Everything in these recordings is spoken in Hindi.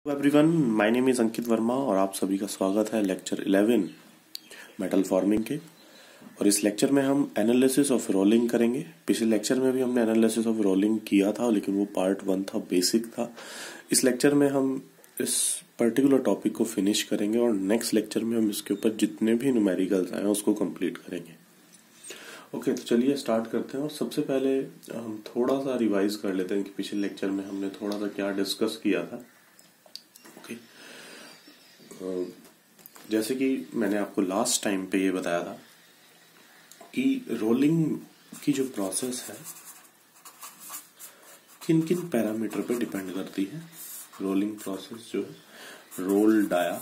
Everyone, my name is Ankit Verma और आप सभी का स्वागत है लेक्चर 11 मेटल फॉर्मिंग के। और इस लेक्चर में हम एनालिसिस ऑफ रोलिंग करेंगे। पिछले लेक्चर में भी हमने एनालिसिस ऑफ रोलिंग किया था, लेकिन वो पार्ट 1 था, बेसिक था। इस लेक्चर में हम इस पर्टिकुलर टॉपिक को फिनिश करेंगे और नेक्स्ट लेक्चर में हम इसके ऊपर जितने भी न्यूमेरिकल्स आए उसको कंप्लीट करेंगे। ओके, तो चलिए स्टार्ट करते हैं। और सबसे पहले हम थोड़ा सा रिवाइज कर लेते हैं कि पिछले लेक्चर में हमने थोड़ा सा क्या डिस्कस किया था। जैसे कि मैंने आपको लास्ट टाइम पे ये बताया था कि रोलिंग की जो प्रोसेस है किन किन पैरामीटर पे डिपेंड करती है। रोलिंग प्रोसेस जो है, roll dia,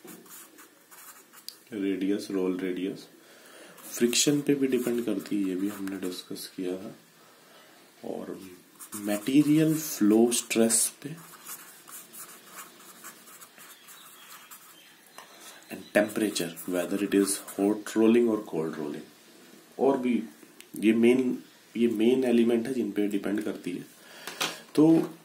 radius, roll radius, friction पे भी डिपेंड करती है, ये भी हमने डिस्कस किया था। और मटेरियल फ्लो स्ट्रेस पे, and temperature, whether it is hot rolling और कोल्ड रोलिंग। और भी ये मेन एलिमेंट है जिन पे डिपेंड करती है। तो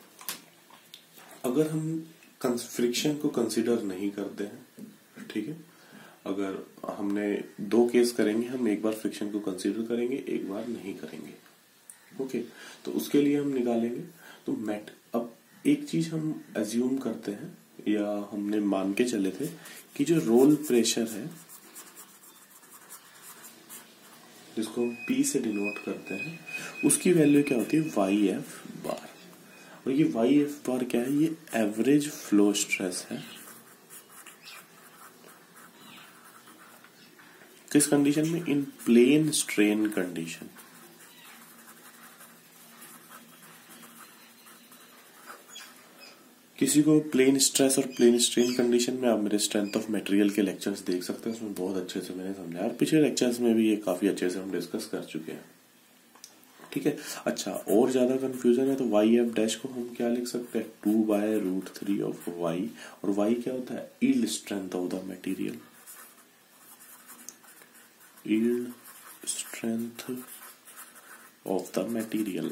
अगर हम फ्रिक्शन को कंसीडर नहीं करते हैं, ठीक है, अगर हमने दो केस करेंगे, हम एक बार फ्रिक्शन को कंसीडर करेंगे, एक बार नहीं करेंगे। ओके, तो उसके लिए हम निकालेंगे। तो अब एक चीज हम एज्यूम करते हैं या हमने मान के चले थे कि जो रोल प्रेशर है, जिसको हम P से डिनोट करते हैं, उसकी वैल्यू क्या होती है, वाई एफ बार। और ये वाई एफ बार क्या है, ये एवरेज फ्लो स्ट्रेस है। किस कंडीशन में, इन प्लेन स्ट्रेन कंडीशन। किसी को प्लेन स्ट्रेस और प्लेन स्ट्रेन कंडीशन में आप मेरे स्ट्रेंथ ऑफ मटेरियल के लेक्चर्स देख सकते हैं, उसमें बहुत अच्छे से मैंने समझाया और पिछले लेक्चर्स में भी ये काफी अच्छे से हम डिस्कस कर चुके हैं। ठीक है, अच्छा, और ज्यादा कंफ्यूजन है तो वाई एफ डैश को हम क्या लिख सकते हैं, 2/√3 ऑफ वाई। और वाई क्या होता है, yield strength of the material, yield strength of the material.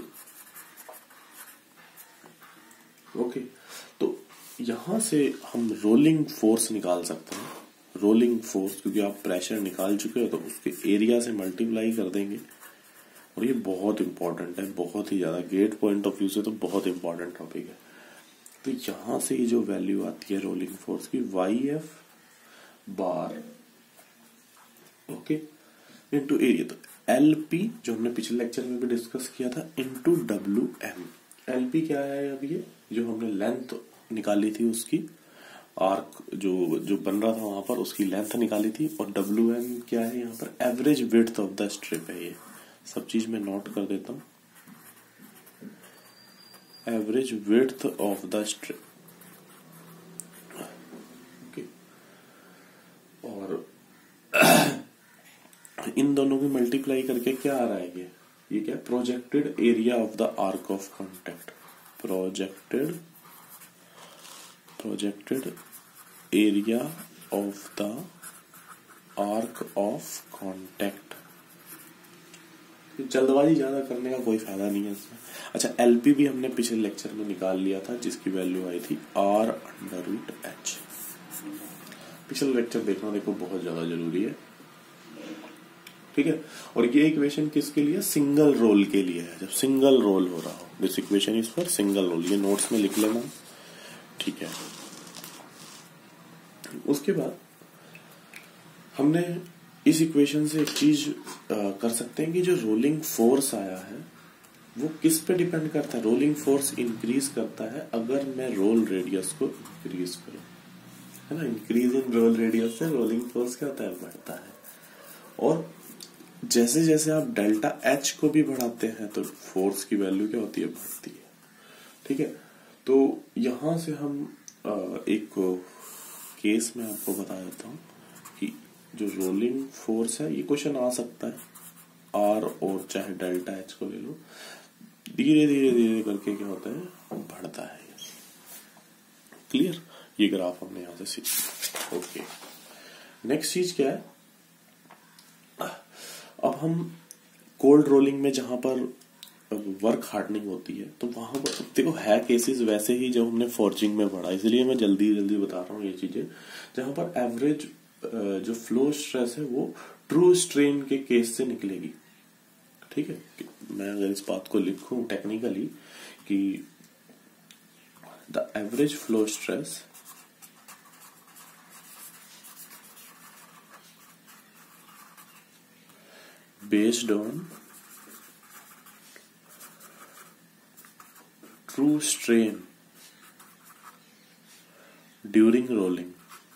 Okay, तो यहां से हम रोलिंग फोर्स निकाल सकते हैं। रोलिंग फोर्स, क्योंकि आप प्रेशर निकाल चुके हो तो उसके एरिया से मल्टीप्लाई कर देंगे। और ये बहुत इंपॉर्टेंट है, बहुत ही ज्यादा, गेट पॉइंट ऑफ व्यू से तो बहुत इंपॉर्टेंट टॉपिक है। तो यहां से ये जो वैल्यू आती है रोलिंग फोर्स की, Y F bar, okay, into area. तो एल पी जो हमने पिछले लेक्चर में भी डिस्कस किया था, into W M. L P क्या है, अब ये जो हमने लेंथ निकाली थी उसकी, आर्क जो बन रहा था वहां पर, उसकी लेंथ निकाली थी। और डब्ल्यू एम क्या है, यहाँ पर average width of the strip है। ये सब चीज मैं नोट कर देता हूं, average width of the strip. Okay, और इन दोनों की मल्टीप्लाई करके क्या आ रहा है, ये क्या, projected area of the arc of contact, projected area of the arc of contact. जल्दबाजी ज्यादा करने का कोई फायदा नहीं है इसमें। अच्छा, एलपी भी हमने पिछले लेक्चर में निकाल लिया था, जिसकी वैल्यू आई थी R√H। पिछले लेक्चर देखना, देखो बहुत ज्यादा जरूरी है, ठीक है। और ये इक्वेशन किसके लिए, सिंगल रोल के लिए है, जब सिंगल रोल हो रहा हो। This equation is for single roll, ये नोट्स में लिख लेना, ठीक है। उसके बाद हमने इस इक्वेशन से एक चीज कर सकते हैं कि जो रोलिंग फोर्स आया है वो किस पे डिपेंड करता है। रोलिंग फोर्स इंक्रीज करता है अगर मैं रोल रेडियस को इंक्रीज करूं, है ना। इंक्रीज इन रोल रेडियस से रोलिंग फोर्स क्या होता है, बढ़ता है। और जैसे जैसे आप डेल्टा एच को भी बढ़ाते हैं तो फोर्स की वैल्यू क्या होती है, बढ़ती है, ठीक है। तो यहां से हम एक केस में आपको बता देता हूं कि जो रोलिंग फोर्स है, ये क्वेश्चन आ सकता है, आर और चाहे डेल्टा एच को ले लो, धीरे धीरे धीरे करके क्या होता है, बढ़ता है। क्लियर, ये ग्राफ हमने यहां से सीखा। ओके, नेक्स्ट चीज क्या है, अब हम कोल्ड रोलिंग में जहां पर वर्क हार्डनिंग होती है तो वहां पर देखो है केसेस वैसे ही जो हमने फॉर्जिंग में पढ़ा, इसलिए मैं जल्दी जल्दी बता रहा हूँ ये चीजें, जहां पर एवरेज जो फ्लो स्ट्रेस है वो ट्रू स्ट्रेन के केस से निकलेगी। ठीक है, मैं अगर इस बात को लिखूं टेक्निकली कि the average flow stress based on true strain during rolling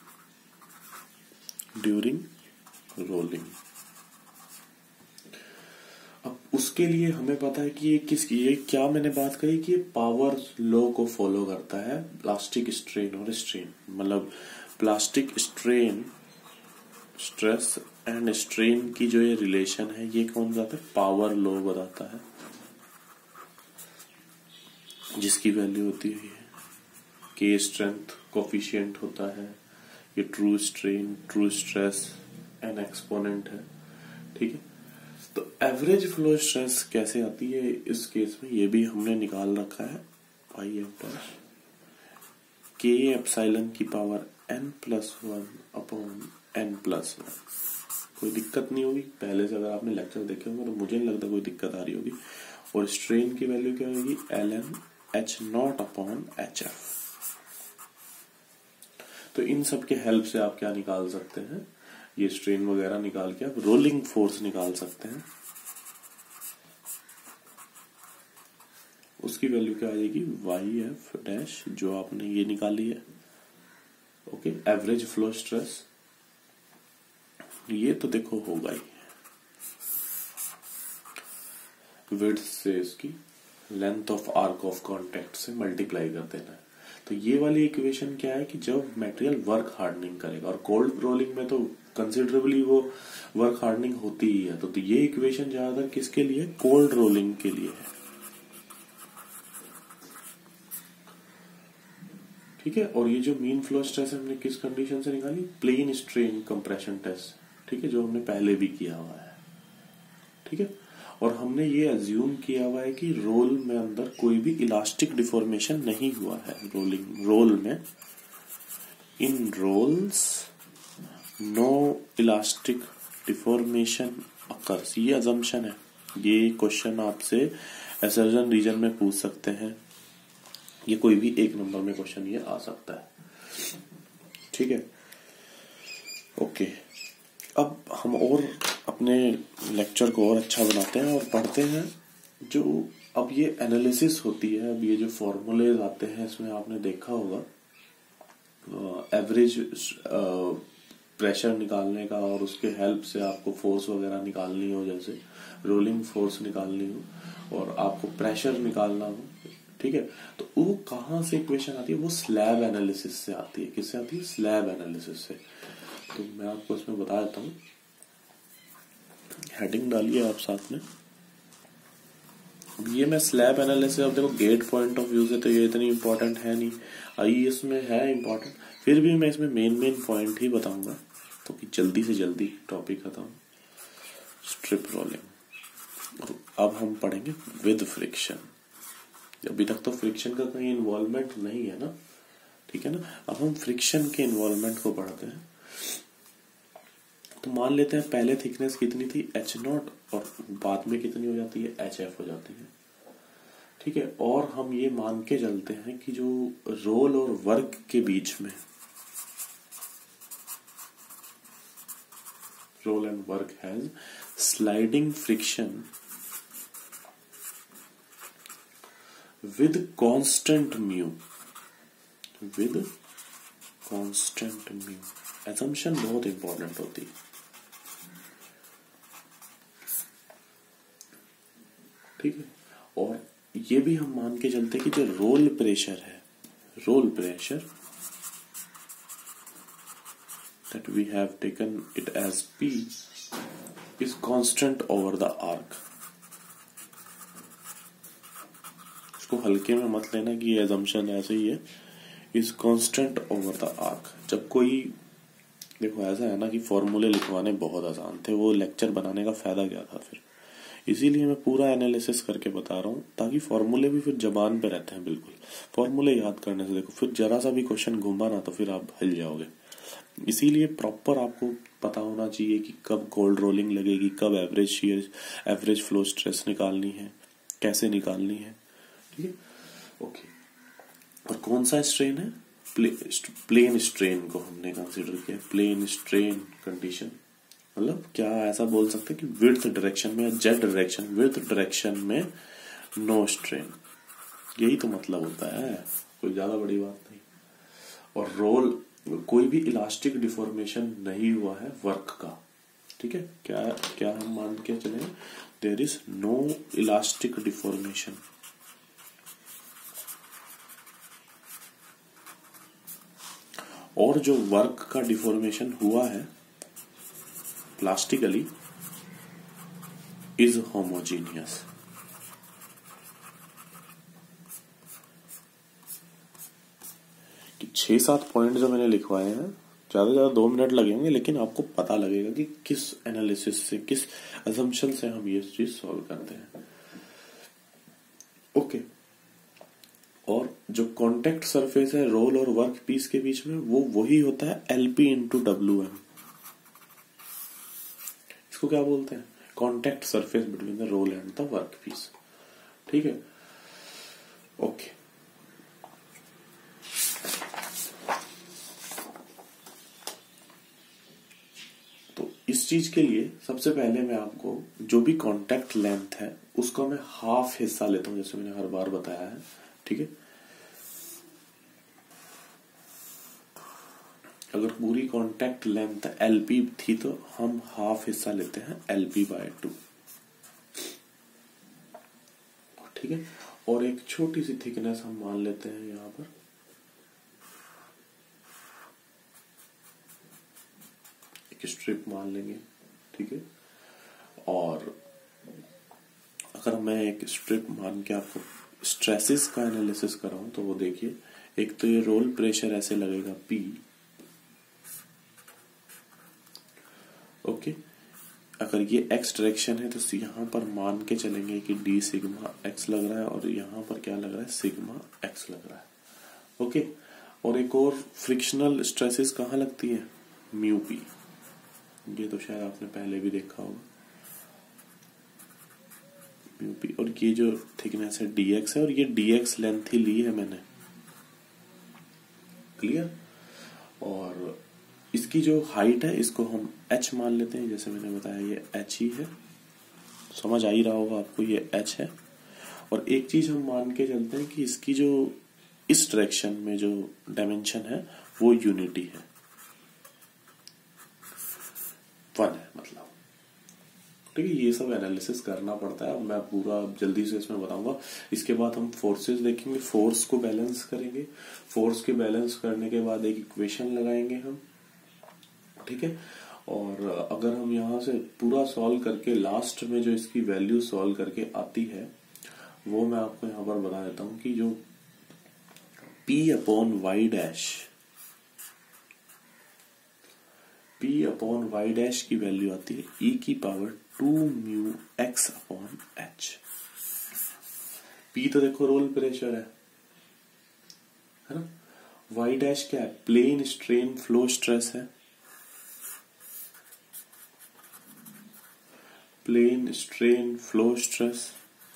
अब उसके लिए हमें पता है कि ये क्या मैंने बात कही कि ये पावर लॉ को फॉलो करता है, प्लास्टिक स्ट्रेन और स्ट्रेन, मतलब plastic strain stress and strain की जो ये रिलेशन है ये कौन बताता है, पावर लॉ बताता है, जिसकी वैल्यू होती है के स्ट्रेंथ कोफिशिएंट होता है, ये true strain true stress N exponent है। ठीक है, तो एवरेज फ्लो स्ट्रेस कैसे आती है इस केस में, ये भी हमने निकाल रखा है, पाई एफ डैश के एप्सिलॉन की पावर n+1 अपॉन n+1। कोई दिक्कत नहीं होगी, पहले से अगर आपने लेक्चर देखे होंगे तो मुझे नहीं लगता कोई दिक्कत आ रही होगी। और स्ट्रेन की वैल्यू क्या होगी, ln h0 अपॉन hf। तो इन सब के हेल्प से आप क्या निकाल सकते हैं, ये स्ट्रेन वगैरह निकाल के आप रोलिंग फोर्स निकाल सकते हैं। उसकी वैल्यू क्या आ जाएगी, yf डैश, जो आपने ये निकाली है। ओके, एवरेज फ्लो स्ट्रेस ये तो देखो होगा ही, विड्थ से इसकी length of arc of contact से मल्टीप्लाई कर देना है। तो ये वाली इक्वेशन क्या है कि जब मटेरियल वर्क हार्डनिंग करेगा, और कोल्ड रोलिंग में तो कंसिडरेबली वो वर्क हार्डनिंग होती ही है, तो ये इक्वेशन ज्यादातर किसके लिए, कोल्ड रोलिंग के लिए है। ठीक है, और ये जो मीन फ्लो स्ट्रेस हमने किस कंडीशन से निकाली, प्लेन स्ट्रेन कंप्रेशन टेस्ट, ठीक है, जो हमने पहले भी किया हुआ है। ठीक है, और हमने ये अज्यूम किया हुआ है कि रोल में अंदर कोई भी इलास्टिक डिफॉर्मेशन नहीं हुआ है, रोल में in rolls no elastic deformation occurs, ये अजम्पशन है। ये क्वेश्चन आपसे असर्जन रीजन में पूछ सकते हैं, ये कोई भी एक नंबर में क्वेश्चन ये आ सकता है। ठीक है, ओके, अब हम और अपने लेक्चर को और अच्छा बनाते हैं और पढ़ते हैं। जो अब ये एनालिसिस होती है, अब ये जो फॉर्मूलेज आते हैं इसमें आपने देखा होगा एवरेज प्रेशर निकालने का, और उसके हेल्प से आपको फोर्स वगैरह निकालनी हो, जैसे रोलिंग फोर्स निकालनी हो और आपको प्रेशर निकालना हो। ठीक है, तो वो कहाँ से इक्वेशन आती है, वो स्लैब एनालिसिस से आती है। किससे आती है, स्लैब एनालिसिस से। तो मैं आपको इसमें बता देता हूँ, हेडिंग डालिए आप साथ में। अब ये मैं स्लैब एनालिसिस, अब देखो गेट पॉइंट ऑफ व्यू से तो ये इतनी इंपॉर्टेंट है नहीं, आईएएस में है इंपॉर्टेंट, फिर भी मैं इसमें मेन पॉइंट ही बताऊंगा तो कि जल्दी से जल्दी टॉपिक खत्म। स्ट्रिप रोलिंग, और अब हम पढ़ेंगे विद फ्रिक्शन। अभी तक तो फ्रिक्शन का कहीं इन्वॉल्वमेंट नहीं है ना, ठीक है ना। अब हम फ्रिक्शन के इन्वॉल्वमेंट को पढ़ते हैं। तो मान लेते हैं पहले थिकनेस कितनी थी, h0, और बाद में कितनी हो जाती है, hf हो जाती है। ठीक है, और हम ये मान के चलते हैं कि जो रोल और वर्क के बीच में, roll and work has sliding friction with constant mu, with constant mu। assumption बहुत इंपॉर्टेंट होती है। ठीक है, और ये भी हम मान के चलते हैं कि जो रोल प्रेशर है, roll pressure that we have taken it as P is constant over the arc। इसको हल्के में मत लेना कि ये assumption ऐसे ही है, is constant over the arc। जब कोई, देखो ऐसा है ना कि फॉर्मूले लिखवाने बहुत आसान थे, वो लेक्चर बनाने का फायदा क्या था फिर। इसीलिए मैं पूरा एनालिसिस करके बता रहा हूँ, ताकि फॉर्मूले भी फिर जबान पे रहते हैं। बिल्कुल फॉर्मूले याद करने से देखो, फिर जरा सा भी क्वेश्चन घूमा ना तो फिर आप हिल जाओगे। इसीलिए प्रॉपर आपको पता होना चाहिए कि कब कोल्ड रोलिंग लगेगी, कब average shear, average flow stress निकालनी है, कैसे निकालनी है। ठीक है, ओके। और कौन सा स्ट्रेन है? प्लेन स्ट्रेन को हमने कंसीडर किया। प्लेन स्ट्रेन कंडीशन मतलब क्या, ऐसा बोल सकते हैं कि विड्थ डायरेक्शन में या जेड डायरेक्शन, विड्थ डायरेक्शन में नो स्ट्रेन, यही तो मतलब होता है, कोई ज्यादा बड़ी बात नहीं। और रोल, कोई भी इलास्टिक डिफॉर्मेशन नहीं हुआ है वर्क का। ठीक है, क्या क्या हम मान के चले, there is no elastic deformation. और जो वर्क का डिफॉर्मेशन हुआ है प्लास्टिकली इज होमोजीनियस। कि 6-7 पॉइंट जो मैंने लिखवाए हैं, ज्यादा से ज्यादा 2 मिनट लगे होंगे, लेकिन आपको पता लगेगा कि किस एनालिसिस से, किस अजम्पशन से हम ये चीज सॉल्व करते हैं। ओके। और जो कांटेक्ट सरफेस है रोल और वर्क पीस के बीच में, वो वही होता है LP इंटू WM। इसको क्या बोलते हैं? Contact surface between the roll and the work piece. ठीक है, ओके। तो इस चीज के लिए सबसे पहले मैं आपको जो भी कांटेक्ट लेंथ है उसका मैं हाफ हिस्सा लेता हूं, जैसे मैंने हर बार बताया है। ठीक है, अगर पूरी कांटेक्ट लेंथ LP थी तो हम हाफ हिस्सा लेते हैं LP/2। ठीक है, और एक छोटी सी थिकनेस हम मान लेते हैं यहां पर, एक स्ट्रिप मान लेंगे। ठीक है, और अगर मैं एक स्ट्रिप मान के आपको स्ट्रेसेस का एनालिसिस कराऊं तो वो देखिए, एक तो ये रोल प्रेशर ऐसे लगेगा P। ओके, अगर ये x डायरेक्शन है तो यहां पर मान के चलेंगे कि d सिग्मा x लग रहा है, और यहां पर क्या लग रहा है, सिग्मा x लग रहा है। ओके, और एक और फ्रिक्शनल स्ट्रेसेस कहाँ लगती है, म्यू p। ये तो शायद आपने पहले भी देखा होगा, म्यू p। और ये जो थिकनेस है dx है, और ये dx लेंथ ही ली है मैंने। क्लियर? और इसकी जो हाइट है इसको हम h मान लेते हैं, जैसे मैंने बताया ये h ही है, समझ आ ही रहा होगा आपको, ये h है। और एक चीज हम मान के चलते हैं कि इसकी जो इस डायरेक्शन में जो डायमेंशन है वो यूनिटी है, 1 है मतलब। ठीक है, ये सब एनालिसिस करना पड़ता है। अब मैं पूरा जल्दी से इसमें बताऊंगा। इसके बाद हम फोर्सेस देखेंगे, फोर्स को बैलेंस करेंगे, फोर्स के बैलेंस करने के बाद एक इक्वेशन लगाएंगे हम। ठीक है, और अगर हम यहाँ से पूरा सॉल्व करके लास्ट में जो इसकी वैल्यू सॉल्व करके आती है वो मैं आपको यहाँ पर बता देता हूँ कि जो P/y' की वैल्यू आती है e⁻²μx/h। P तो देखो रोल प्रेशर है ना, y' क्या है, प्लेन स्ट्रेन फ्लो स्ट्रेस है, plane strain flow stress.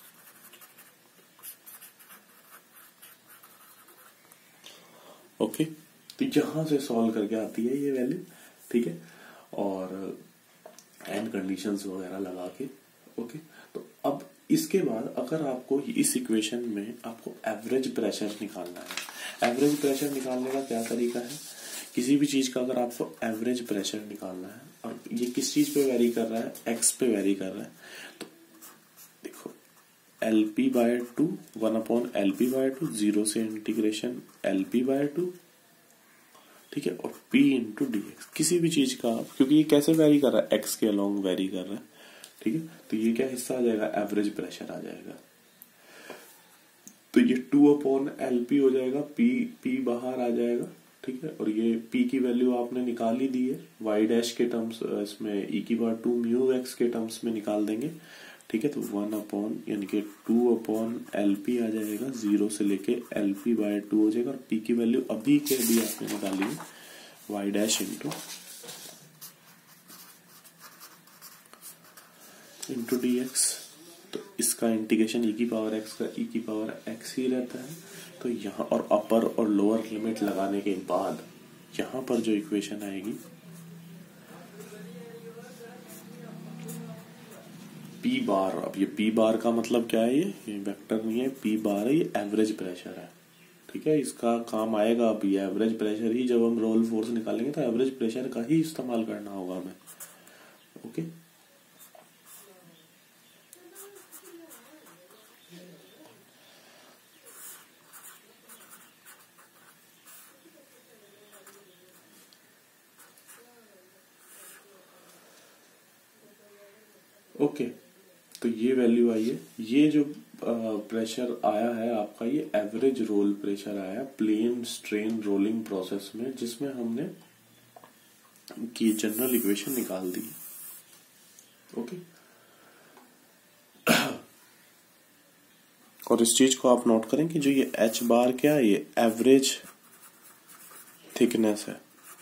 Okay, तो यहां से सॉल्व करके आती है ये वैल्यू। ठीक है, और एंड कंडीशंस वगैरह लगा के। ओके, तो अब इसके बाद अगर आपको इस इक्वेशन में आपको एवरेज प्रेशर निकालना है, एवरेज प्रेशर निकालने का क्या तरीका है, किसी भी चीज का अगर आपको एवरेज प्रेशर निकालना है और ये किस चीज पे वेरी कर रहा है, एक्स पे वेरी कर रहा है, तो देखो LP/2 1/LP/2 0 से इंटीग्रेशन LP/2। ठीक है, और P इंटू dx, किसी भी चीज का, क्योंकि ये कैसे वेरी कर रहा है, x के अलोंग वेरी कर रहा है। ठीक है, तो ये क्या हिस्सा आ जाएगा, एवरेज प्रेशर आ जाएगा। तो ये 2/LP हो जाएगा, P बाहर आ जाएगा। ठीक है, और ये P की वैल्यू आपने निकाल ही दी है, y' के टर्म्स इसमें e⁻²μx के टर्म्स में निकाल देंगे। ठीक है, तो 1 अपॉन यानी कि 2 अपॉन LP आ जाएगा, 0 से लेके LP/2 हो जाएगा, और P की वैल्यू अभी के अभी आपने निकाली है y डैश इंटू dx। तो इसका इंटीग्रेशन e की पावर x का e की पावर x ही रहता है। तो यहाँ और अपर और लोअर लिमिट लगाने के बाद यहाँ पर जो इक्वेशन आएगी P बार, अब ये P बार का मतलब क्या है, ये वेक्टर नहीं है, P बार है, ये एवरेज प्रेशर है। ठीक है, इसका काम आएगा। अब ये एवरेज प्रेशर ही जब हम रोल फोर्स निकालेंगे तो एवरेज प्रेशर का ही इस्तेमाल करना होगा हमें। ओके, ओके, तो ये वैल्यू आई है। ये जो प्रेशर आया है आपका, ये एवरेज रोल प्रेशर आया प्लेन स्ट्रेन रोलिंग प्रोसेस में, जिसमें हमने की जनरल इक्वेशन निकाल दी। ओके, और इस चीज को आप नोट करें कि जो ये h बार क्या है, ये एवरेज थिकनेस है,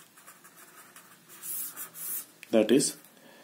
दैट इज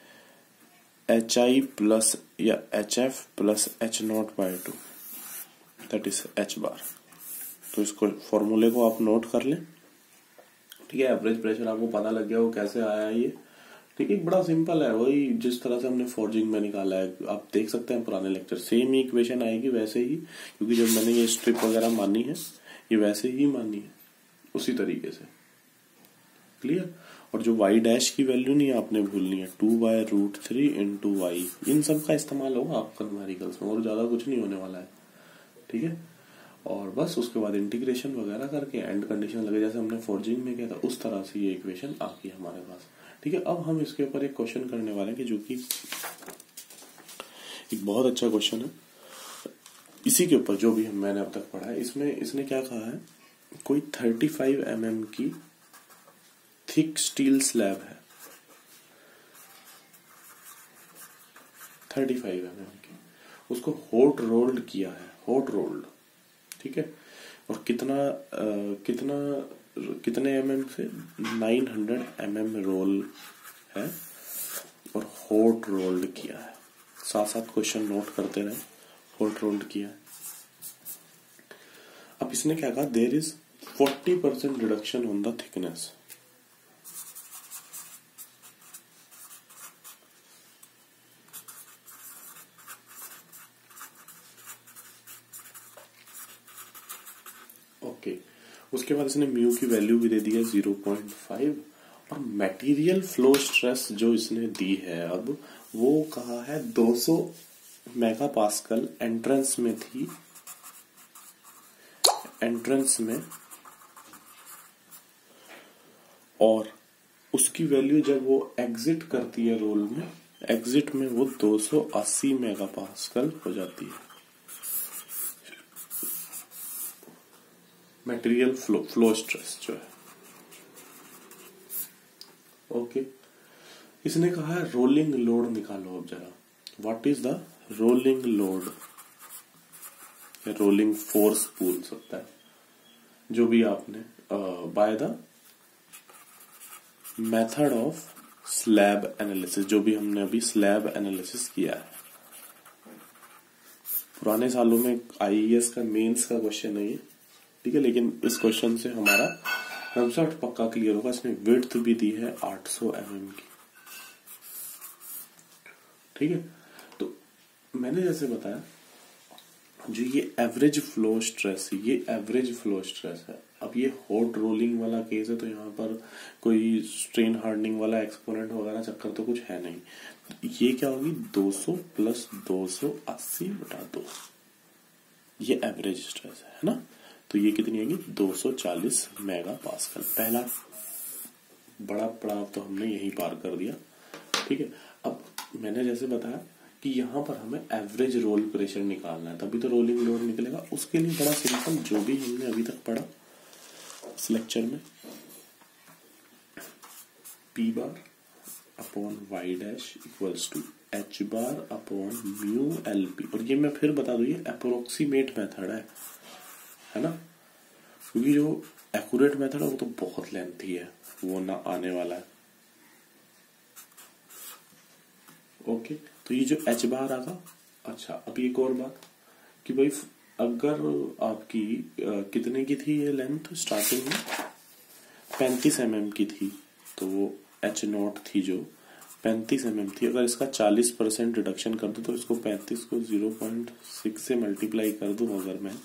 HI प्लस या HF plus H0/2, that is h bar. तो इसको फॉर्मूले को आप नोट कर लें। ठीक है, एवरेज प्रेशर आपको पता लग गया वो कैसे आया है ये। ठीक है, बड़ा सिंपल है, वही जिस तरह से हमने फोर्जिंग में निकाला है। आप देख सकते हैं पुराने लेक्चर, सेम ही इक्वेशन आएगी वैसे ही, क्योंकि जब मैंने ये स्ट्रिप वगैरह मानी है ये वैसे ही मानी है, उसी तरीके से। क्लियर। और जो y डैश की वैल्यू नहीं आपने भूलनी है, 2/√3 इंटू y, इन सब का इस्तेमाल होगा आपका न्यूमेरिकल्स में, और ज्यादा कुछ नहीं होने वाला है। ठीक है, और बस उसके बाद इंटीग्रेशन वगैरह करके एंड कंडीशन लगे जैसे हमने फोर्जिंग में किया था, उस तरह से ये इक्वेशन आ गई हमारे पास। ठीक है, अब हम इसके ऊपर एक क्वेश्चन करने वाले हैं कि जो कि एक बहुत अच्छा क्वेश्चन है। इसी के ऊपर जो भी मैंने अब तक पढ़ा है, इसमें इसने क्या कहा है, कोई 35 mm की थिक स्टील स्लैब है, 35 mm की, उसको हॉट रोल्ड किया है, हॉट रोल्ड। ठीक है, और कितने mm से 900 mm रोल है और हॉट रोल्ड किया है। साथ साथ क्वेश्चन नोट करते रहे, हॉट रोल्ड किया है। अब इसने क्या कहा, there is 40% reduction on the thickness. Okay, उसके बाद इसने म्यू की वैल्यू भी दे दी है 0.5, और मटेरियल फ्लो स्ट्रेस जो इसने दी है अब वो कहा है 200 मेगापास्कल एंट्रेंस में थी, एंट्रेंस में, और उसकी वैल्यू जब वो एग्जिट करती है रोल में, एग्जिट में वो 280 मेगापास्कल हो जाती है। मटेरियल फ्लो स्ट्रेस जो है। ओके, इसने कहा है रोलिंग लोड निकालो। अब जरा, what is the rolling load, या रोलिंग फोर्स बोल सकता है, जो भी आपने by the method of slab analysis, जो भी हमने अभी स्लैब एनालिसिस किया है। पुराने सालों में IAS का मेंस का क्वेश्चन है ये। ठीक है, लेकिन इस क्वेश्चन से हमारा कंसेप्ट पक्का क्लियर होगा। इसने विड्थ भी दी है 800 mm की। ठीक है, तो मैंने जैसे बताया, जो ये एवरेज फ्लो स्ट्रेस, ये एवरेज फ्लो स्ट्रेस है। अब ये हॉट रोलिंग वाला केस है, तो यहाँ पर कोई स्ट्रेन हार्डनिंग वाला एक्सपोनेंट वगैरह चक्कर तो कुछ है नहीं। ये क्या होगी, 200 प्लस 280/2, ये एवरेज स्ट्रेस है ना। तो ये कितनी आएगी, 240 मेगापास्कल। पहला बड़ा पड़ाव तो हमने यही पार कर दिया। ठीक है, अब मैंने जैसे बताया कि यहाँ पर हमें एवरेज रोल प्रेशर निकालना है, तभी तो रोलिंग लोड निकलेगा। उसके लिए बड़ा सिंपल, जो भी हमने अभी तक पढ़ा इस लेक्चर में, P bar upon y dash equals to H bar upon mu L P. और ये मैं फिर बता दूं ये अप्रोक्सीमेट मेथड है ना, क्योंकि जो एक्यूरेट मेथड है वो तो बहुत लेंथी है, वो ना आने वाला है। ओके, तो ये जो एच बार आगा। अच्छा, अब एक और बात कि भाई अगर आपकी कितने की थी ये लेंथ स्टार्टिंग में 35 mm की थी, तो वो एच नॉट थी जो 35 mm थी। अगर इसका 40% रिडक्शन कर दो तो इसको 35 को 0.6 से मल्टीप्लाई कर दूं अगर मैं,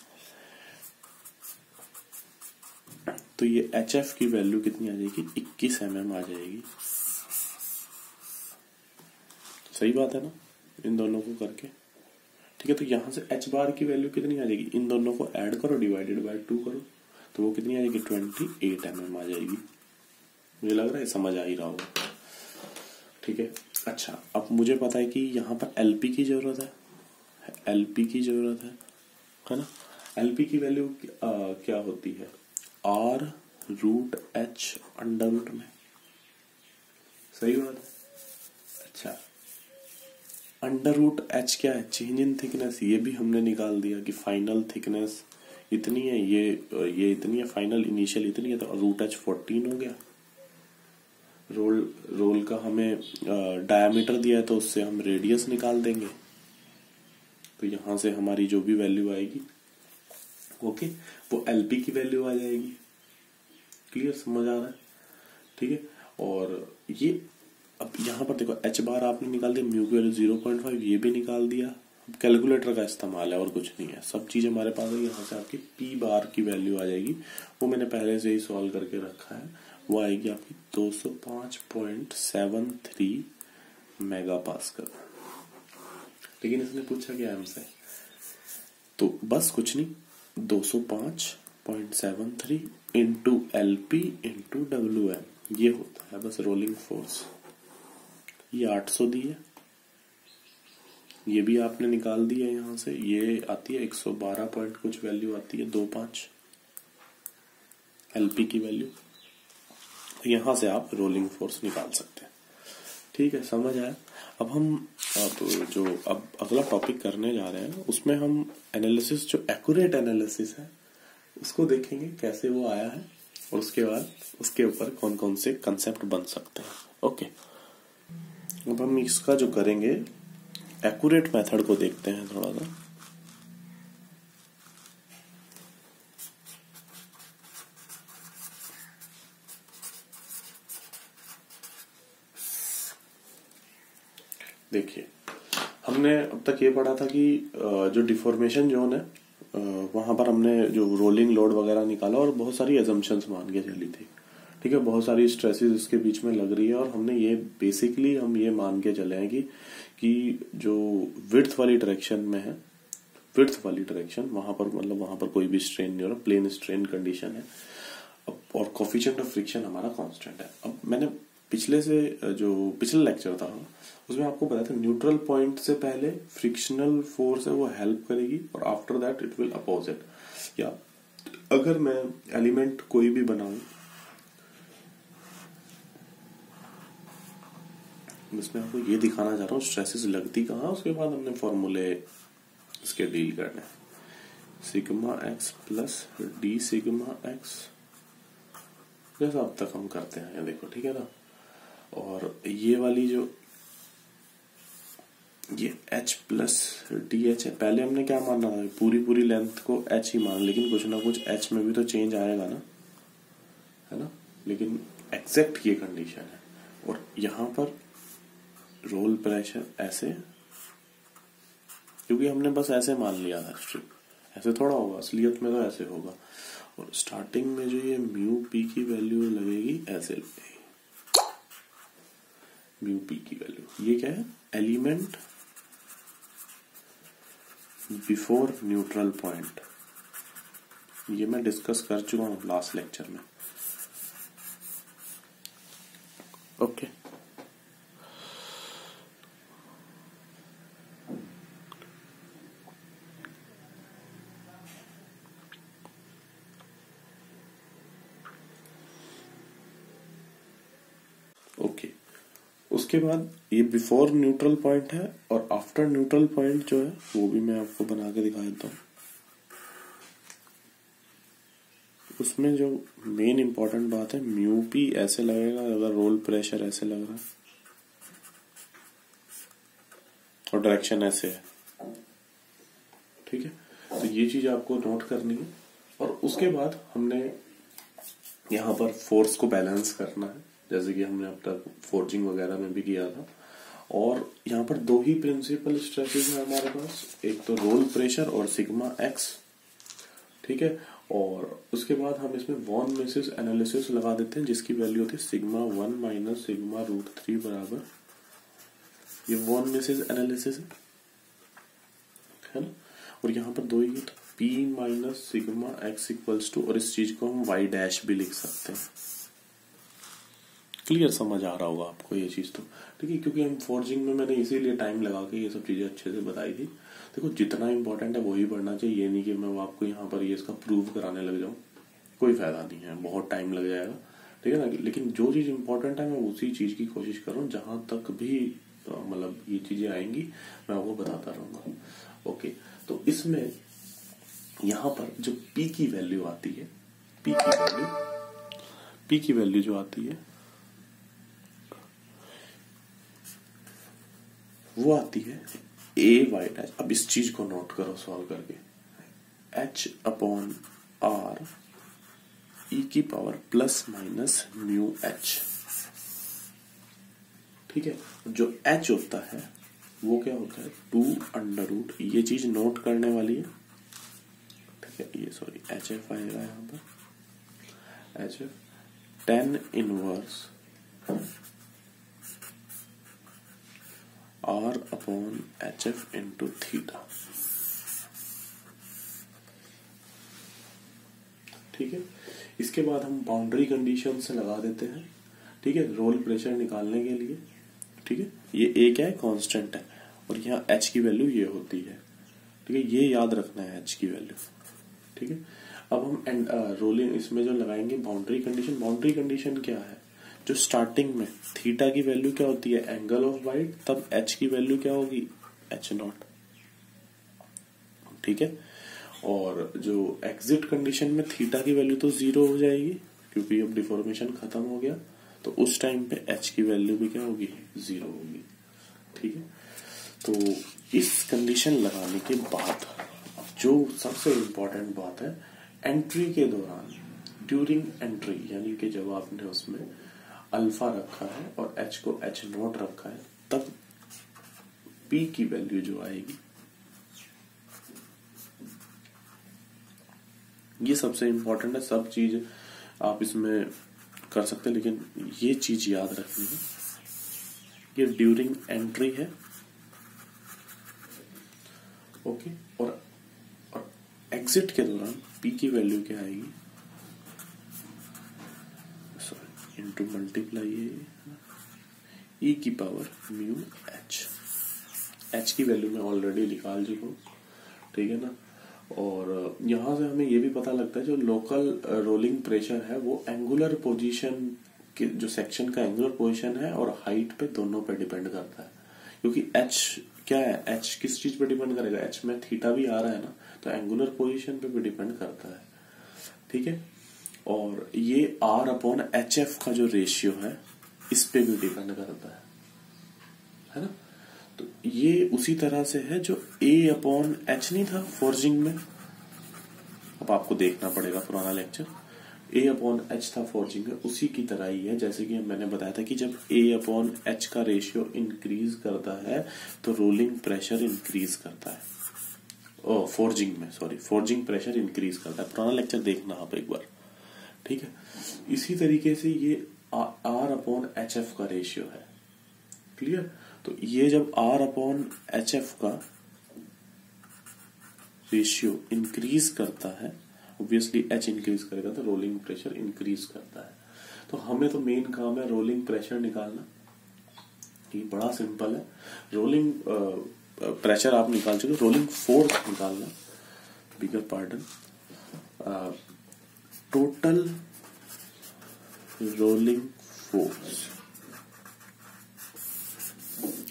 तो ये एच एफ की वैल्यू कितनी आ जाएगी, 21 mm आ जाएगी। सही बात है ना, इन दोनों को करके। ठीक है, तो यहां से एच बार की वैल्यू कितनी आ जाएगी, इन दोनों को ऐड करो, डिवाइडेड बाय 2 करो, तो वो कितनी आ जाएगी, 28 mm आ जाएगी। मुझे लग रहा है समझ आ ही रहा होगा। ठीक है, अच्छा, अब मुझे पता है कि यहाँ पर एलपी की जरूरत है, एलपी की जरूरत है ना। एलपी की वैल्यू क्या होती है, R root H under root में। सही बात है। अच्छा, अंडर रूट एच क्या है, चेंज इन थिकनेस। ये भी हमने निकाल दिया कि फाइनल थिकनेस इतनी है, ये इतनी है, फाइनल इनिशियल इतनी है, तो रूट एच 14 हो गया। रोल का हमें डायमीटर दिया है तो उससे हम रेडियस निकाल देंगे, तो यहां से हमारी जो भी वैल्यू आएगी, ओके, वो एलपी की वैल्यू आ जाएगी। क्लियर, समझ आ रहा है। ठीक है, और ये अब यहां पर देखो एच बार आपने निकाल दिया, म्यू की वैल्यू 0.5 ये भी निकाल दिया। अब कैलकुलेटर का इस्तेमाल है और कुछ नहीं है, सब चीज हमारे पास है। यहाँ से आपकी पी बार की वैल्यू आ जाएगी, वो मैंने पहले से ही सॉल्व करके रखा है, वो आएगी आपकी 205.73 मेगा पास्कल। लेकिन इसने पूछा क्या हमसे, तो बस कुछ नहीं, 205.73 इंटू एलपी इंटू डब्ल्यूएम, ये होता है बस रोलिंग फोर्स। ये 800 दी है, ये भी आपने निकाल दी है यहां से, ये आती है 112 पॉइंट कुछ वैल्यू आती है, 25 एलपी की वैल्यू। यहां से आप रोलिंग फोर्स निकाल सकते हैं। ठीक है, समझ आया। अब अगला टॉपिक करने जा रहे हैं, उसमें हम एनालिसिस, जो एक्यूरेट एनालिसिस है उसको देखेंगे कैसे वो आया है, और उसके बाद उसके ऊपर कौन कौन से कंसेप्ट बन सकते हैं। ओके, अब हम इसका जो करेंगे एक्यूरेट मेथड को देखते हैं थोड़ा सा। देखिए, हमने अब तक ये पढ़ा था कि जो डिफॉर्मेशन जोन है वहां पर हमने जो रोलिंग लोड वगैरह निकाला और बहुत सारी एजम्पशंस मान के चली थी। ठीक है, बहुत सारी स्ट्रेसेस इसके बीच में लग रही है, और हमने ये बेसिकली हम ये मान के चले हैं कि जो विड्थ वाली डायरेक्शन में है, विड्थ वाली डायरेक्शन वहां पर मतलब वहां पर कोई भी स्ट्रेन नहीं हो रहा, प्लेन स्ट्रेन कंडीशन है। अब और कोफिशिएंट ऑफ फ्रिक्शन हमारा कांस्टेंट है। अब मैंने पिछला लेक्चर था उसमें आपको बताया था न्यूट्रल पॉइंट से पहले फ्रिक्शनल फोर्स है वो हेल्प करेगी, और after that it will opposite. या अगर मैं एलिमेंट कोई भी बनाऊं, इसमें आपको ये दिखाना चाह रहा हूँ स्ट्रेसेस लगती कहाँ, उसके बाद हमने फॉर्मूले इसके डील करने, sigma X plus D sigma X, जैसा अब तक हम करते हैं। ये देखो, ठीक है ना। और ये वाली जो ये h प्लस डी एच है, पहले हमने क्या मानना था, पूरी लेंथ को h ही मान, लेकिन कुछ ना कुछ h में भी तो चेंज आएगा ना, है ना। लेकिन एग्जैक्ट ये कंडीशन है, और यहां पर रोल प्रेशर ऐसे, क्योंकि हमने बस ऐसे मान लिया था, ऐसे थोड़ा होगा, असलियत में तो ऐसे होगा। और स्टार्टिंग में जो ये म्यू पी की वैल्यू लगेगी, ऐसे लगेगी म्यू पी की वैल्यू। ये क्या है, एलिमेंट बिफोर न्यूट्रल पॉइंट, ये मैं डिस्कस कर चुका हूं लास्ट लेक्चर में। ओके, ओके, उसके बाद ये बिफोर न्यूट्रल पॉइंट है और आफ्टर न्यूट्रल पॉइंट जो है वो भी मैं आपको बना के दिखा देता हूँ। उसमें जो मेन इंपॉर्टेंट बात है, म्यू पी ऐसे लगेगा अगर रोल प्रेशर ऐसे लग रहा है और डायरेक्शन ऐसे है, ठीक है। तो ये चीज आपको नोट करनी है। और उसके बाद हमने यहाँ पर फोर्स को बैलेंस करना है, जैसे कि हमने अब तक फोर्जिंग वगैरह में भी किया था। और यहाँ पर दो ही प्रिंसिपल स्ट्रेसेस है हमारे पास, एक तो रोल प्रेशर और सिग्मा एक्स, ठीक है। और उसके बाद हम इसमें वॉन मिसेस एनालिसिस लगा देते हैं, जिसकी वैल्यू होती है सिग्मा 1 माइनस सिग्मा √3 बराबर, ये वॉन मिसेस एनालिसिस है ना। और यहाँ पर दो ही है, P minus sigma X equals to, और इस चीज को हम y डैश भी लिख सकते हैं। क्लियर समझ आ रहा होगा आपको ये चीज तो, ठीक है। क्योंकि हम फोर्जिंग में मैंने इसीलिए टाइम लगा के ये सब चीजें अच्छे से बताई थी। देखो जितना इंपॉर्टेंट है वही पढ़ना चाहिए, ये नहीं कि मैं आपको यहाँ पर ये इसका प्रूव कराने लग जाऊँ, कोई फायदा नहीं है, बहुत टाइम लग जाएगा, ठीक है ना। लेकिन जो चीज इंपॉर्टेंट है मैं उसी चीज की कोशिश कर रहा हूँ, जहां तक भी मतलब ये चीजें आएंगी मैं आपको बताता रहूंगा। ओके, तो इसमें यहाँ पर जो P की वैल्यू आती है, P की वैल्यू जो आती है वो आती है AY डैश। अब इस चीज को नोट करो सॉल्व करके, H/R e की power plus minus mu H, ठीक है। जो H होता है वो क्या होता है 2√, ये चीज नोट करने वाली है, ठीक है। ये सॉरी HF आएगा यहाँ पर, HF tan inverse R/HF into theta, ठीक है। इसके बाद हम बाउंड्री कंडीशन से लगा देते हैं, ठीक है, रोल प्रेशर निकालने के लिए, ठीक है। ये A क्या है, कांस्टेंट है, और यहाँ H की वैल्यू ये होती है, ठीक है। ये याद रखना है H की वैल्यू, ठीक है। अब हम रोलिंग इसमें जो लगाएंगे बाउंड्री कंडीशन, बाउंड्री कंडीशन क्या है, जो स्टार्टिंग में थीटा की वैल्यू क्या होती है एंगल ऑफ बाइट, तब H की वैल्यू क्या होगी H0, ठीक है। और जो एग्जिट कंडीशन में थीटा की वैल्यू तो 0 हो जाएगी, क्योंकि अब डिफॉर्मेशन खत्म हो गया, तो उस टाइम पे H की वैल्यू भी क्या होगी 0 होगी, ठीक है। तो इस कंडीशन लगाने के बाद जो सबसे इम्पोर्टेंट बात है, एंट्री के दौरान, ड्यूरिंग एंट्री, यानी कि जब आपने उसमें अल्फा रखा है और H को H0 रखा है, तब P की वैल्यू जो आएगी, ये सबसे इम्पोर्टेंट है। सब चीज आप इसमें कर सकते हैं, लेकिन ये चीज याद रखनी है, ये ड्यूरिंग एंट्री है, ओके। और एग्जिट के दौरान P की वैल्यू क्या आएगी, सॉरी इनटू मल्टीप्लाई E की पावर म्यू H की वैल्यू मैं ऑलरेडी निकाल चुका हूँ, ठीक है ना। और यहां से हमें ये भी पता लगता है जो लोकल रोलिंग प्रेशर है वो एंगुलर पोजीशन के, जो सेक्शन का एंगुलर पोजीशन है और हाइट पे, दोनों पे डिपेंड करता है। क्योंकि H क्या है, H किस चीज पे डिपेंड करेगा, H में थीटा भी आ रहा है ना, तो एंगुलर पोजीशन पे भी डिपेंड करता है, ठीक है। और ये R/HF का जो रेशियो है इस पे भी डिपेंड करता है ना। तो ये उसी तरह से है जो A/H नहीं था फोर्जिंग में, अब आपको देखना पड़ेगा पुराना लेक्चर, A/H था फोर्जिंग में, उसी की तरह ही है। जैसे कि मैंने बताया था कि जब A/H का रेशियो इंक्रीज करता है तो रोलिंग प्रेशर इंक्रीज करता है, फोर्जिंग में, सॉरी फोर्जिंग प्रेशर इंक्रीज करता है, पुराना लेक्चर देखना आप एक बार, ठीक है। इसी तरीके से ये R/HF का रेशियो है, क्लियर। तो ये जब R/HF का रेशियो इंक्रीज करता है, ऑब्वियसली H इंक्रीज करेगा तो रोलिंग प्रेशर इंक्रीज करता है। तो हमें तो मेन काम है रोलिंग प्रेशर निकालना, ये बड़ा सिंपल है। रोलिंग प्रेशर आप निकाल चुके, रोलिंग फोर्स निकालना, beg your pardon, total rolling force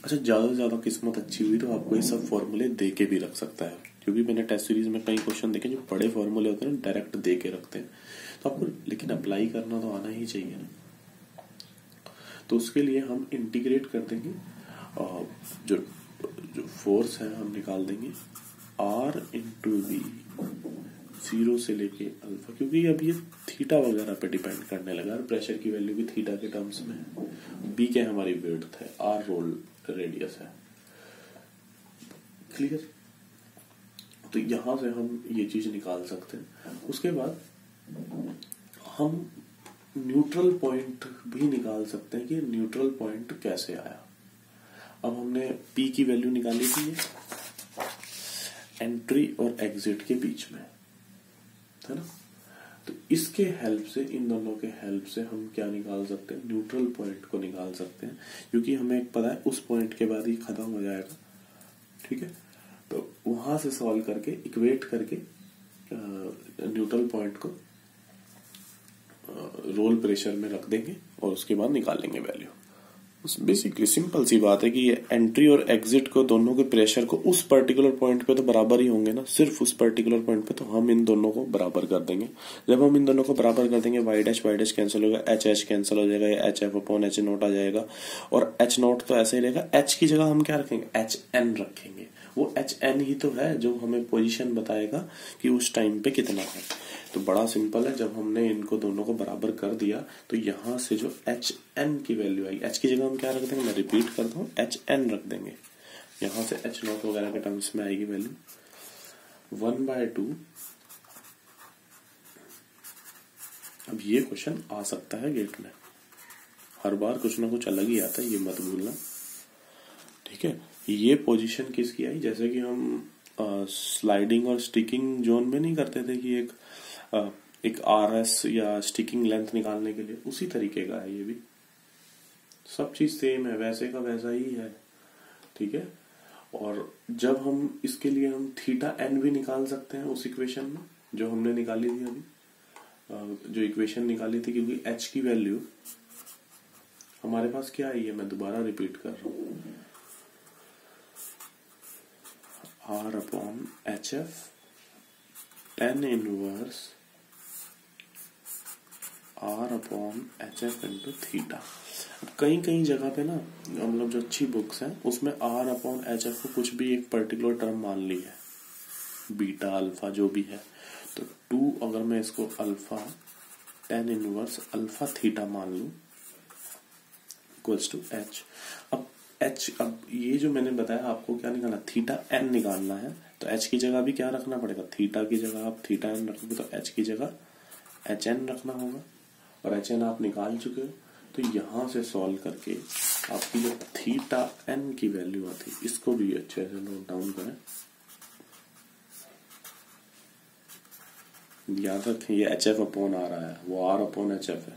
अच्छा, ज्यादा से ज्यादा किस्मत अच्छी हुई तो आपको ये सब फॉर्मूले दे के भी रख सकता है, क्योंकि मैंने टेस्ट सीरीज में कई क्वेश्चन देखे जो बड़े फॉर्मूले होते हैं ना डायरेक्ट दे के रखते हैं, तो आपको लेकिन अप्लाई करना तो आना ही चाहिए ना। तो उसके लिए हम इंटीग्रेट कर देंगे, जो जो फोर्स है हम निकाल देंगे आर इंटू बी, 0 से लेके अल्फा, क्योंकि अब ये थीटा वगैरह पे डिपेंड करने लगा, प्रेशर की वैल्यू भी थीटा के टर्म्स में है, बी क्या हमारी विड्थ है, आर रोल रेडियस है। क्लियर? तो यहां से हम ये चीज निकाल सकते हैं। उसके बाद हम न्यूट्रल पॉइंट भी निकाल सकते हैं कि न्यूट्रल पॉइंट कैसे आया। अब हमने पी की वैल्यू निकाली थी एंट्री और एग्जिट के बीच में, है ना। तो इसके हेल्प से, इन दोनों के हेल्प से हम क्या निकाल सकते हैं, न्यूट्रल पॉइंट को निकाल सकते हैं, क्योंकि हमें पता है उस पॉइंट के बाद ही खत्म हो जाएगा। ठीक है, तो वहां से सॉल्व करके इक्वेट करके न्यूट्रल पॉइंट को रोल प्रेशर में रख देंगे और उसके बाद निकाल लेंगे वैल्यू। बेसिकली सिंपल सी बात है कि ये एंट्री और एग्जिट को, दोनों के प्रेशर को उस पर्टिकुलर पॉइंट पे तो बराबर ही होंगे ना, सिर्फ उस पर्टिकुलर पॉइंट पे, तो हम इन दोनों को बराबर कर देंगे। जब हम इन दोनों को बराबर कर देंगे, वाई डैश कैंसिल होगा, एच एच कैंसिल हो जाएगा, H F upon H nought आ जाएगा, और एच नोट तो ऐसे ही रहेगा। एच की जगह हम क्या रखेंगे, एच एन रखेंगे। वो एच एन ही तो है जो हमें पोजीशन बताएगा कि उस टाइम पे कितना है। तो बड़ा सिंपल है, जब हमने इनको दोनों को बराबर कर दिया तो यहां से जो एच एन की वैल्यू आई, एच की जगह हम क्या रख देंगे, मैं रिपीट करता हूं, एच एन रख देंगे। यहां से एच नॉट वगैरह के टर्म्स में आएगी वैल्यू 1/2। अब ये क्वेश्चन आ सकता है गेट में, हर बार कुछ ना कुछ अलग ही आता है, ये मत भूलना। ठीक है, ये पोजीशन किसकी आई, जैसे कि हम स्लाइडिंग और स्टिकिंग जोन में नहीं करते थे कि एक आर एस या स्टिकिंग लेंथ निकालने के लिए, उसी तरीके का है ये भी। सब चीज सेम है, वैसे का वैसा ही है। ठीक है, और जब हम इसके लिए हम थीटा एन भी निकाल सकते हैं उस इक्वेशन में जो हमने निकाली थी अभी, जो इक्वेशन निकाली थी, क्योंकि एच की वैल्यू हमारे पास क्या आई है, मैं दोबारा रिपीट कर रहा हूं, R upon H F tan inverse R upon H F into theta. कहीं कहीं जगह पे ना, मतलब जो अच्छी बुक्स हैं उसमें आर अपॉन एच एफ को कुछ भी एक पर्टिकुलर टर्म मान ली है, बीटा अल्फा जो भी है। तो 2 अगर मैं इसको alpha tan inverse alpha theta मान लूं इक्वल्स टू एच। अब ये जो मैंने बताया आपको क्या निकालना, थीटा एन निकालना है, तो एच की जगह भी क्या रखना पड़ेगा, थीटा की जगह आप थीटा एन रखोगे तो एच की जगह एच एन रखना होगा, और एच एन आप निकाल चुके हो। तो यहां से सॉल्व करके आपकी जो थीटा एन की वैल्यू आती है, इसको भी अच्छे से नोट डाउन करें, याद रखें ये एच एफ अपॉन आ रहा है, वो आर अपॉन एच एफ है।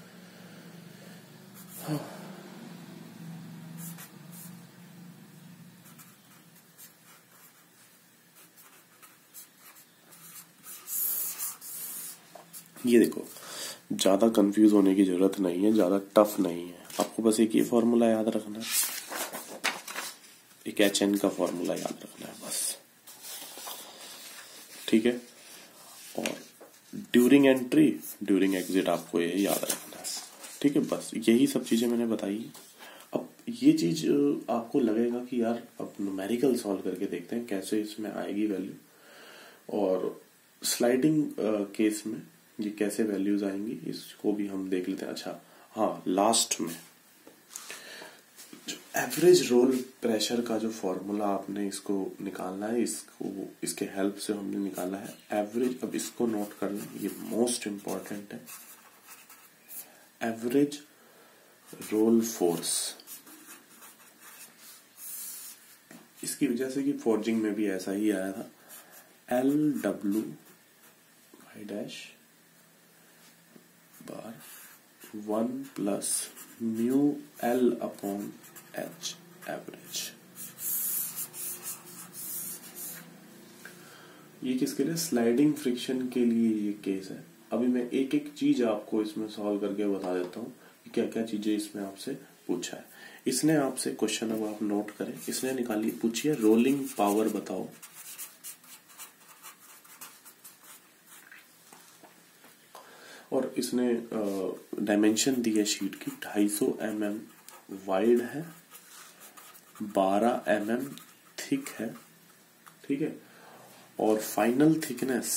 ये देखो, ज्यादा कंफ्यूज होने की जरूरत नहीं है, ज्यादा टफ नहीं है, आपको बस एक ये फॉर्मूला याद रखना है, एक एच एन का फॉर्मूला याद रखना है बस। ठीक है, और ड्यूरिंग एंट्री ड्यूरिंग एग्जिट आपको ये याद रखना है। ठीक है, बस यही सब चीजें मैंने बताई। अब ये चीज आपको लगेगा कि यार अब न्यूमेरिकल सॉल्व करके देखते हैं कैसे इसमें आएगी वैल्यू, और स्लाइडिंग केस में ये कैसे वैल्यूज आएंगी इसको भी हम देख लेते हैं। अच्छा हाँ, लास्ट में एवरेज रोल प्रेशर का जो फॉर्मूला आपने इसको निकालना है, इसको इसके हेल्प से हमने निकाला है एवरेज। अब इसको नोट कर लें, ये मोस्ट इंपॉर्टेंट है, एवरेज रोल फोर्स। इसकी वजह से कि फोर्जिंग में भी ऐसा ही आया था, L W Y dash bar 1 plus mu L upon H average. ये किसके लिए, स्लाइडिंग फ्रिक्शन के लिए ये केस है। अभी मैं एक एक चीज आपको इसमें सॉल्व करके बता देता हूँ कि क्या क्या चीजें इसमें आपसे पूछा है। इसने आपसे क्वेश्चन, अब आप नोट करें, इसने निकाली पूछी है रोलिंग पावर बताओ। और इसने डायमेंशन दी है शीट की 250 mm वाइड है, 12 mm थिक है, ठीक है, और फाइनल थिकनेस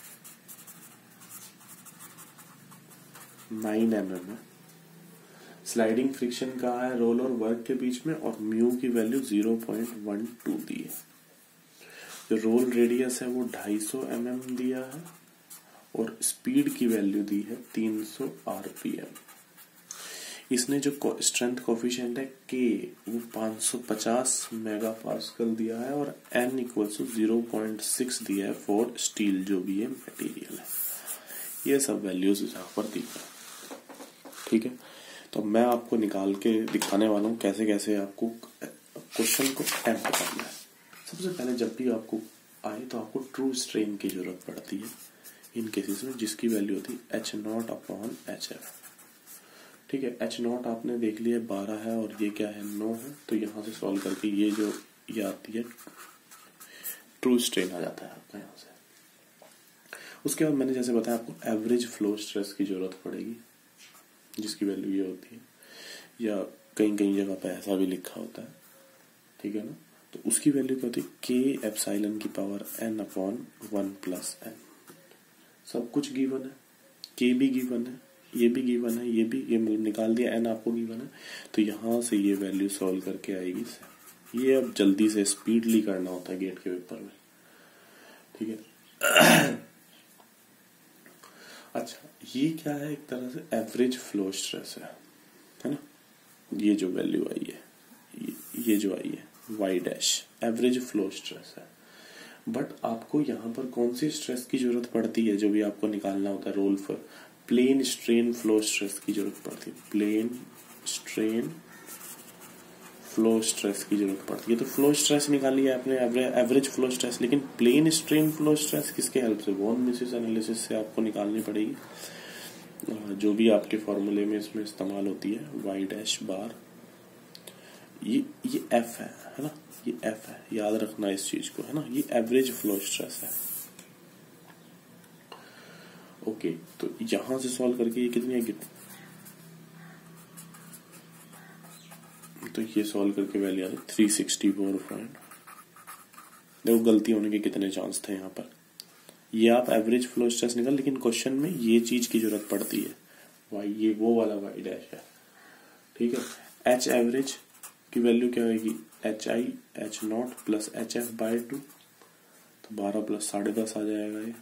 9 mm है। स्लाइडिंग फ्रिक्शन कहा है रोल और वर्क के बीच में, और म्यू की वैल्यू 0.12 दी है। जो रोल रेडियस है वो 250 mm दिया है, और स्पीड की वैल्यू दी है 300 RPM। इसने जो स्ट्रेंथ कोफिशिएंट है के वो 550 मेगापास्कल दिया है, और n इक्वल्स टू 0.6 दिया है फॉर स्टील, जो भी ये मटेरियल है। ये सब वैल्यूज यहाँ पर दी है, ठीक है। तो मैं आपको निकाल के दिखाने वाला हूँ कैसे कैसे आपको क्वेश्चन को अटेम्प्ट करना है। सबसे पहले जब भी आपको आए तो आपको ट्रू स्ट्रेन की जरूरत पड़ती है इन केसेस में, जिसकी वैल्यू होती है H0/HF, ठीक है। H0 आपने देख लिया 12 है, और ये क्या है 9 है, तो यहाँ से सॉल्व करके ये आती है ट्रू स्ट्रेन आ जाता है आपका यहाँ से। उसके बाद मैंने जैसे बताया आपको एवरेज फ्लो स्ट्रेस की जरूरत पड़ेगी, जिसकी वैल्यू ये होती है, या कहीं कहीं जगह पे ऐसा भी लिखा होता है, ठीक है ना। तो उसकी वैल्यू क्या होती है K एप्सिलॉन की पावर n/1 + n। सब कुछ गिवन है, K भी गिवन है, ये भी गिवन है, ये भी, ये निकाल दिया, n आपको गिवन है, तो यहां से ये वैल्यू सॉल्व करके आएगी। ये अब जल्दी से स्पीडली करना होता है गेट के पेपर में, ठीक है। अच्छा, ये क्या है, एक तरह से एवरेज फ्लो स्ट्रेस है ना। ये जो वैल्यू आई है, ये जो आई है y' एवरेज फ्लो स्ट्रेस है। बट आपको यहाँ पर कौन सी स्ट्रेस की जरूरत पड़ती है, जो भी आपको निकालना होता है रोल पर, प्लेन स्ट्रेन फ्लो स्ट्रेस की जरूरत पड़ती है, प्लेन स्ट्रेन फ्लो स्ट्रेस की जरूरत पड़ती है। तो फ्लो स्ट्रेस निकाली है आपने, एवरेज फ्लो स्ट्रेस, लेकिन प्लेन स्ट्रेन फ्लो स्ट्रेस किसके हेल्प से, वॉन मिसेस एनालिसिस से आपको निकालनी पड़ेगी, जो भी आपके फॉर्मूले में इसमें इस्तेमाल होती है y', ये F है ना, ये F है, याद रखना इस चीज को, है ना। ये एवरेज फ्लो स्ट्रेस है, ओके। तो यहां से सॉल्व करके ये कितनी है, तो ये सॉल्व करके वैल्यू आ रही 364 देखो गलती होने के कितने चांस थे यहाँ पर। ये आप एवरेज फ्लो स्ट्रेस निकाल, लेकिन क्वेश्चन में ये चीज की जरूरत पड़ती है, वाई, ये वो वाला y' है, ठीक है। H एवरेज की वैल्यू क्या होगी, H0 + HF/2, तो 12 + 10.5 आ जाएगा ये।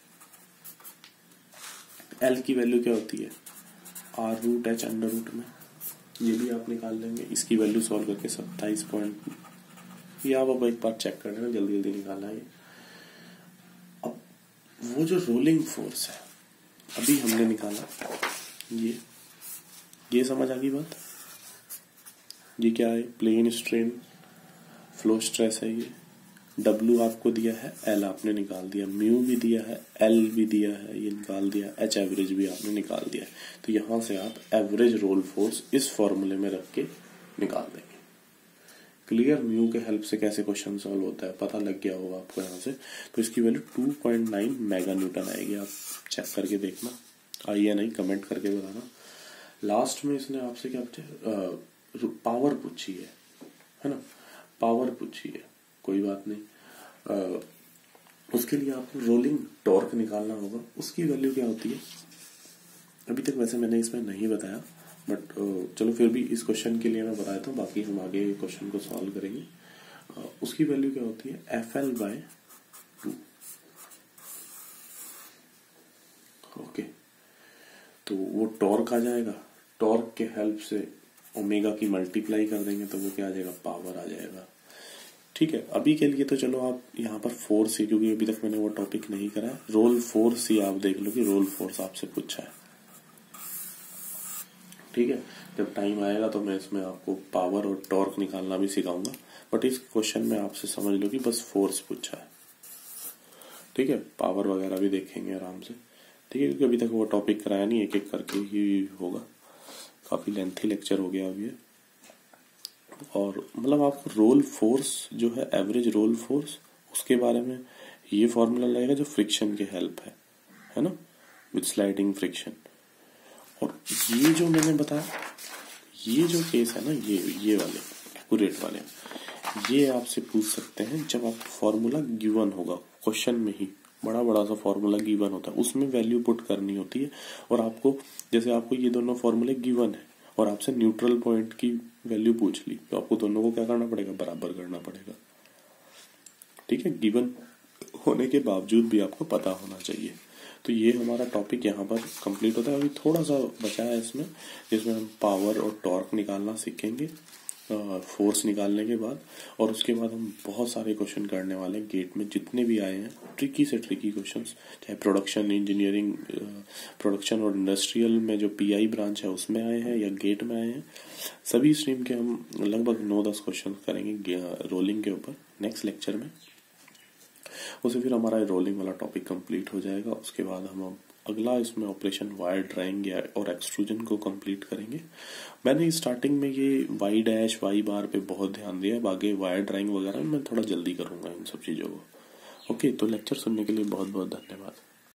L की वैल्यू क्या होती है, R√H अंडर रूट में, ये भी आप निकाल लेंगे। इसकी वैल्यू सॉल्व करके 27 ये आप अब एक बार चेक कर लेना, जल्दी जल्दी निकालना है। अब वो जो रोलिंग फोर्स है अभी हमने निकाला, ये समझ आ गई बात। ये क्या है, प्लेन स्ट्रेन फ्लो स्ट्रेस है। ये W आपको दिया है, L आपने निकाल दिया, म्यू भी दिया है, L भी दिया है, ये निकाल दिया, H एवरेज भी आपने निकाल दिया। तो यहां से आप एवरेज रोल फोर्स इस फॉर्मूले में रख के निकाल देंगे। क्लियर, म्यू के हेल्प से कैसे क्वेश्चन सॉल्व होता है पता लग गया होगा आपको यहाँ से। तो इसकी वैल्यू 2.9 मेगा न्यूटन आएगी, आप चेक करके देखना, आई या नहीं कमेंट करके बताना। लास्ट में इसने आपसे क्या पूछा, पावर पूछी है ना, पावर पूछी है, कोई बात नहीं। उसके लिए आपको रोलिंग टॉर्क निकालना होगा, उसकी वैल्यू क्या होती है अभी तक वैसे मैंने इसमें नहीं बताया, बट चलो फिर भी इस क्वेश्चन के लिए मैं बताया था, बाकी हम आगे क्वेश्चन को सॉल्व करेंगे। उसकी वैल्यू क्या होती है, FL/2, ओके। तो वो टॉर्क आ जाएगा, टॉर्क के हेल्प से ओमेगा की मल्टीप्लाई कर देंगे तो वो क्या आ जाएगा, पावर आ जाएगा, ठीक है। अभी के लिए तो चलो आप यहाँ पर फोर्स ही, क्योंकि अभी तक मैंने वो टॉपिक नहीं करा है, रोल फोर्स ही आप देख लो कि रोल फोर्स आपसे पूछा है, ठीक है। जब टाइम आएगा तो मैं इसमें आपको पावर और टॉर्क निकालना भी सिखाऊंगा, बट इस क्वेश्चन में आपसे समझ लो कि बस फोर्स पूछा है, ठीक है। पावर वगैरह भी देखेंगे आराम से, ठीक है, क्योंकि अभी तक वो टॉपिक कराया नहीं, एक एक करके ही होगा, काफी लेंथी लेक्चर हो गया अभी। और मतलब आपको रोल फोर्स जो है, एवरेज रोल फोर्स, उसके बारे में ये फॉर्मूला लगेगा जो फ्रिक्शन के हेल्प है ना, विद स्लाइडिंग फ्रिक्शन। और ये जो मैंने बताया, ये जो केस है ना, ये वाले एक्यूरेट वाले, ये आपसे पूछ सकते हैं जब आपको फॉर्मूला गिवन होगा, क्वेश्चन में ही बड़ा सा फॉर्मूला गिवन होता है, उसमें वैल्यू पुट करनी होती है। और आपको जैसे आपको ये दोनों फॉर्मूले गिवन है और आपसे न्यूट्रल पॉइंट की वैल्यू पूछ ली, तो आपको दोनों को क्या करना पड़ेगा, बराबर करना पड़ेगा। ठीक है, गिवन होने के बावजूद भी आपको पता होना चाहिए। तो ये हमारा टॉपिक यहाँ पर कंप्लीट होता है। अभी थोड़ा सा बचा है इसमें, जिसमें हम पावर और टॉर्क निकालना सीखेंगे फोर्स निकालने के बाद। और उसके बाद हम बहुत सारे क्वेश्चन करने वाले हैं गेट में, जितने भी आए हैं ट्रिकी से ट्रिकी क्वेश्चंस, चाहे प्रोडक्शन इंजीनियरिंग, प्रोडक्शन और इंडस्ट्रियल में जो पीआई ब्रांच है उसमें आए हैं या गेट में आए हैं, सभी स्ट्रीम के हम लगभग 9-10 क्वेश्चन करेंगे रोलिंग के ऊपर नेक्स्ट लेक्चर में। उसे फिर हमारा रोलिंग वाला टॉपिक कंप्लीट हो जाएगा। उसके बाद हम अगला इसमें ऑपरेशन वायर ड्राइंग और एक्सट्रूजन को कंप्लीट करेंगे। मैंने स्टार्टिंग में ये वाई डैश वाई बार पे बहुत ध्यान दिया है, बाकी वायर ड्राइंग वगैरह मैं थोड़ा जल्दी करूंगा इन सब चीज़ों को। ओके, तो लेक्चर सुनने के लिए बहुत बहुत धन्यवाद।